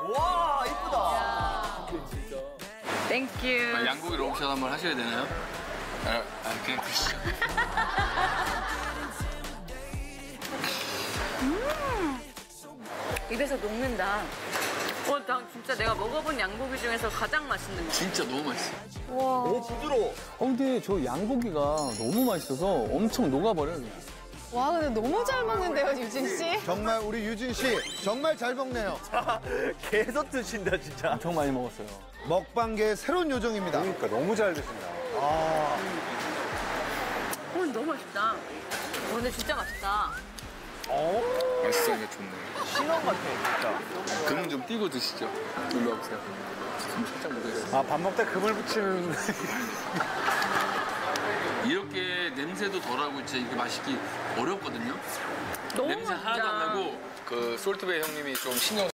와, 이쁘다. 땡큐. 양고기 롱샷 한번 하셔야 되나요? 그냥 드시죠. 입에서 녹는다. 나 진짜 내가 먹어본 양고기 중에서 가장 맛있는 거. 진짜 너무 맛있어. 오, 부드러워. 근데 저 양고기가 너무 맛있어서 엄청 녹아버려요. 와, 근데 너무 잘 먹는데요, 유진 씨? 정말 우리 유진 씨 정말 잘 먹네요. 계속 드신다, 진짜. 엄청 많이 먹었어요. 먹방계의 새로운 요정입니다. 그러니까 너무 잘 드신다. 너무 맛있다. 근데 진짜 맛있다. 맛있으니까 좋네. 신혼 같아, 진짜. 금은 좀 띄고 드시죠. 일로 와보세요. 금 살짝 묻어있어요. 아, 밥 먹다 금을 붙이는. 이렇게 냄새도 덜하고 진짜 이렇게 맛있기 어렵거든요. 너무 냄새 맛있다. 하나도 안 나고 그 솔트베이 형님이 좀 신경